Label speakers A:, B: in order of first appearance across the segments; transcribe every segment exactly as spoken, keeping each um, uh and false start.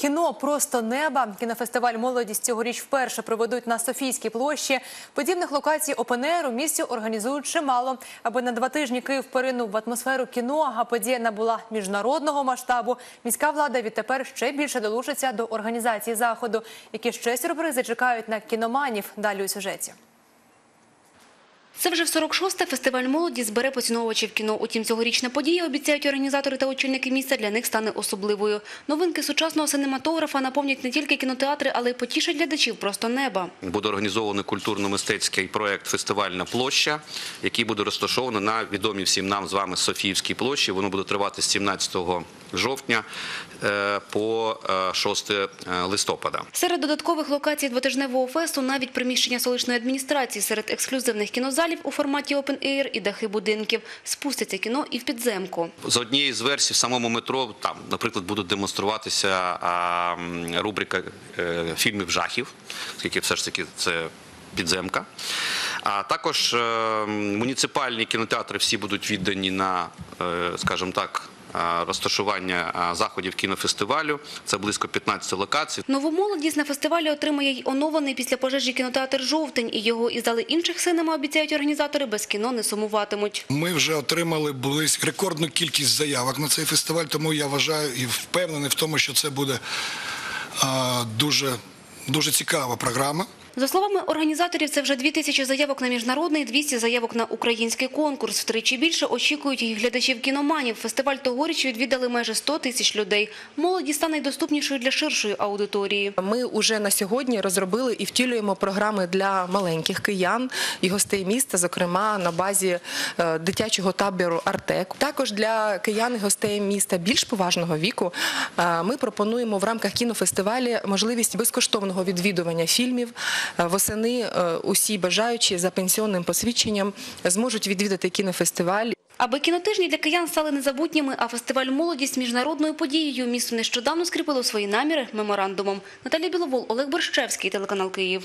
A: Кіно «Просто неба». Кінофестиваль «Молодість» цьогоріч вперше проведуть на Софійській площі. Подібних локацій опен-ейр у місті організують чимало. Аби на два тижні Київ поринув в атмосферу кіно, а подія набула міжнародного масштабу, міська влада відтепер ще більше долучиться до організації заходу. Які ще сюрпризи чекають на кіноманів? Далі у сюжеті.
B: Це вже в сорок шостий фестиваль молоді збере поціновувачів кіно. Утім, цьогорічна подія, обіцяють організатори та очільники міста, для них стане особливою. Новинки сучасного синематографа наповнять не тільки кінотеатри, але й потішать глядачів «Просто неба».
C: Буде організований культурно-мистецький проєкт «Фестивальна площа», який буде розташований на відомій всім нам з вами Софіївській площі. Воно буде тривати з сімнадцятого жовтня по шосте листопада.
B: Серед додаткових локацій двотижневого фесту навіть приміщення столичної адміністрації, серед ексклюзивних кінозалів у форматі опен-ейр і дахи будинків. Спуститься кіно і в підземку.
C: За однією з версій в самому метро, там, наприклад, буде демонструватися рубрика фільмів жахів, оскільки все ж таки це підземка. А також муніципальні кінотеатри всі будуть віддані на, скажімо так, розташування заходів кінофестивалю. Це близько п'ятнадцяти локацій.
B: Нову молодість на фестивалі отримає й оновлений після пожежі кінотеатр «Жовтень». І його із зали інших синема, обіцяють організатори, без кіно не сумуватимуть.
D: Ми вже отримали близько рекордну кількість заявок на цей фестиваль, тому я вважаю і впевнений в тому, що це буде а, дуже, дуже цікава програма.
B: За словами організаторів, це вже дві тисячі заявок на міжнародний, двісті заявок на український конкурс. Втричі більше очікують і глядачів-кіноманів. Фестиваль тогоріч відвідали майже сто тисяч людей. Молоді стане й доступнішою для ширшої аудиторії.
E: Ми вже на сьогодні розробили і втілюємо програми для маленьких киян і гостей міста, зокрема на базі дитячого табору «Артек». Також для киян і гостей міста більш поважного віку ми пропонуємо в рамках кінофестивалю можливість безкоштовного відвідування фільмів. Восени усі бажаючі за пенсіонним посвідченням зможуть відвідати кінофестиваль.
B: Аби кінотижні для киян стали незабутніми, а фестиваль «Молодість» міжнародною подією, місто нещодавно скріпило свої наміри меморандумом. Наталія Біловол, Олег Борщевський, телеканал «Київ».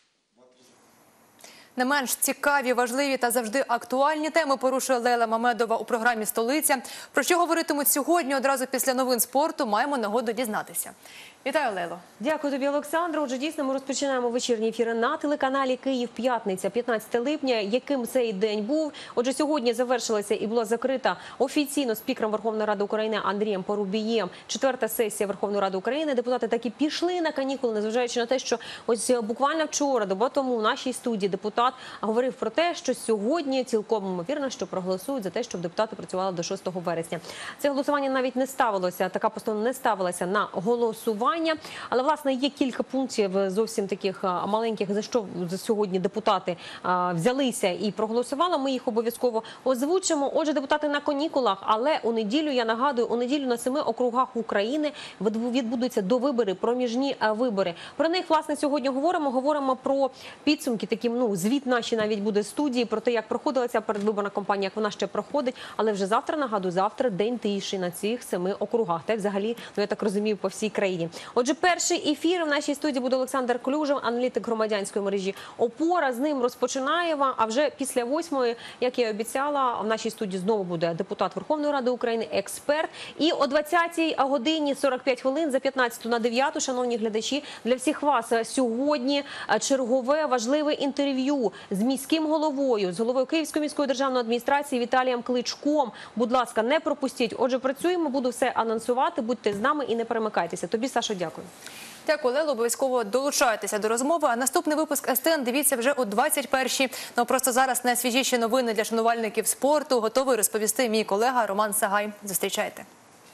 A: Не менш цікаві, важливі та завжди актуальні теми порушує Лейла Мамедова у програмі «Столиця». Про що говоритимуть сьогодні, одразу після новин спорту, маємо нагоду дізнатися. Вітаю, Лейло.
F: Дякую тобі, Олександро. Отже, дійсно, ми розпочинаємо вечірні ефіри на телеканалі «Київ». П'ятниця, п'ятнадцяте липня. Яким цей день був? Отже, сьогодні завершилася і була закрита офіційно спікером Верховної Ради України Андрієм Парубієм четверта сесія Верховної Ради України. Депутати таки пішли на канікули, незважаючи на те, що ось буквально вчора, доба тому, в нашій студії депутат говорив про те, що сьогодні цілком ймовірно, що проголосують за те, щоб депутати працювали до шостого вересня. Це голосування навіть не ставилося, така постанова не ставилася на голосування. Але, власне, є кілька пунктів зовсім таких маленьких, за що сьогодні депутати взялися і проголосували. Ми їх обов'язково озвучимо. Отже, депутати на канікулах, але у неділю, я нагадую, у неділю на семи округах України відбудуться довибори, проміжні вибори. Про них, власне, сьогодні говоримо. Говоримо про підсумки, такі, ну, звіт наші навіть буде студії, про те, як проходила ця передвиборна кампанія, як вона ще проходить. Але вже завтра, нагадую, завтра день тиші на цих семи округах. Та й взагалі, ну, я так розумію, по всій країні. Отже, перший ефір в нашій студії буде Олександр Клюжев, аналітик громадянської мережі «Опора». З ним розпочинаємо, а вже після восьмої, як я і обіцяла, в нашій студії знову буде депутат Верховної Ради України, експерт. І о двадцятій годині сорок п'ять хвилин, за п'ятнадцяту на дев'яту, шановні глядачі, для всіх вас сьогодні чергове важливе інтерв'ю з міським головою, з головою Київської міської державної адміністрації Віталієм Кличком. Будь ласка, не пропустіть. Отже, працюємо, буду все анонсувати, будьте з нами і не перемикайтеся. Тобі, Сашо, дякую.
A: Дякую, Лело. Обов'язково долучайтеся до розмови. А наступний випуск ес те ен дивіться вже о двадцять першій. Ну, просто зараз найсвіжіші новини для шанувальників спорту готовий розповісти мій колега Роман Сагай. Зустрічайте.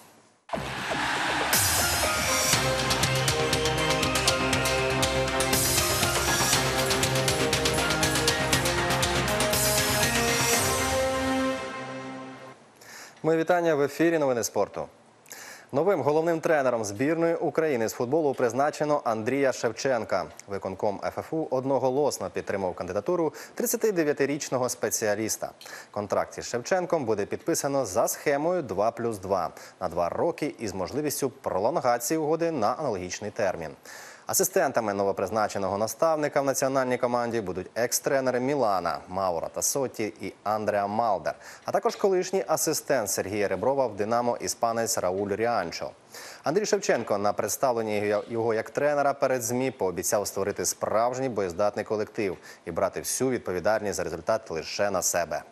G: Мої вітання в ефірі «Новини спорту». Новим головним тренером збірної України з футболу призначено Андрія Шевченка. Виконком еф еф у одноголосно підтримав кандидатуру тридцятидев'ятирічного спеціаліста. Контракт із Шевченком буде підписано за схемою два плюс два на два роки із можливістю пролонгації угоди на аналогічний термін. Асистентами новопризначеного наставника в національній команді будуть екс-тренери Мілана Мауро Тасотті і Андреа Малдер, а також колишній асистент Сергія Реброва в «Динамо» іспанець Рауль Ріанчо. Андрій Шевченко на представленні його як тренера перед ЗМІ пообіцяв створити справжній боєздатний колектив і брати всю відповідальність за результат лише на себе.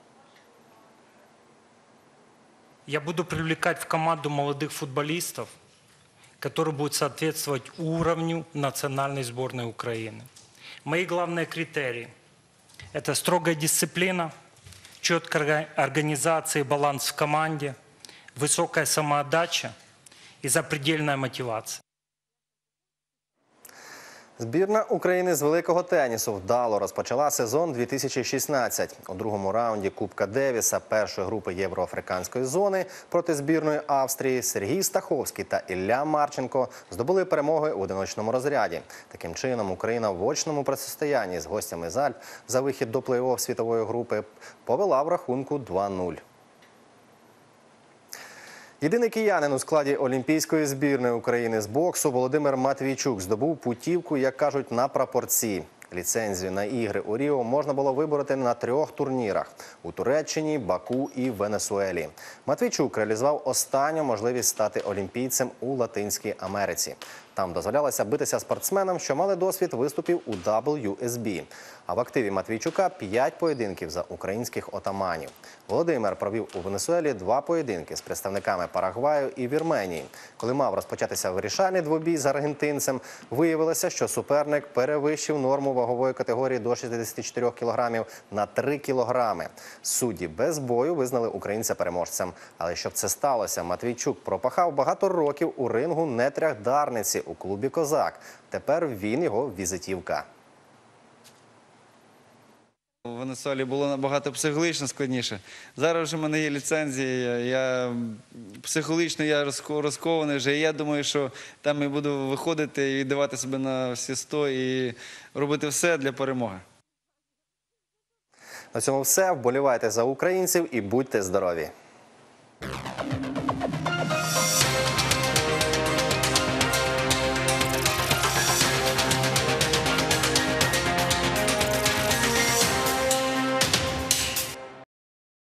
H: Я буду привлекать в команду молодых футболистов, которые будут соответствовать уровню национальной сборной Украины. Мои главные критерии – это строгая дисциплина, четкая организация и баланс в команде, высокая самоотдача и запредельная мотивация.
G: Збірна України з великого тенісу вдало розпочала сезон дві тисячі шістнадцять. У другому раунді Кубка Девіса першої групи євроафриканської зони проти збірної Австрії Сергій Стаховський та Ілля Марченко здобули перемоги у одиночному розряді. Таким чином, Україна в очному протистоянні з гостями з Альп за вихід до плей-офф світової групи повела в рахунку два нуль. Єдиний киянин у складі олімпійської збірної України з боксу Володимир Матвійчук здобув путівку, як кажуть, на прапорці. Ліцензію на ігри у Ріо можна було вибороти на трьох турнірах – у Туреччині, Баку і Венесуелі. Матвійчук реалізував останню можливість стати олімпійцем у Латинській Америці. Там дозволялося битися спортсменам, що мали досвід виступів у дабл ю ес бі. А в активі Матвійчука п'ять поєдинків за українських отаманів. Володимир провів у Венесуелі два поєдинки з представниками Парагваю і Вірменії. Коли мав розпочатися вирішальний двобій з аргентинцем, виявилося, що суперник перевищив норму вагової категорії до шістдесят чотири кілограмів на три кілограми. Судді без бою визнали українця переможцем. Але щоб це сталося, Матвійчук пропахав багато років у рингу нетрях Дарниці у клубі «Козак». Тепер він його візитівка.
I: У Венесуелі було набагато психологічно складніше. Зараз вже в мене є ліцензія, я психологічно я розкований вже. І я думаю, що там я буду виходити і віддавати себе на всі сто і робити все для перемоги.
G: На цьому все. Вболівайте за українців і будьте здорові!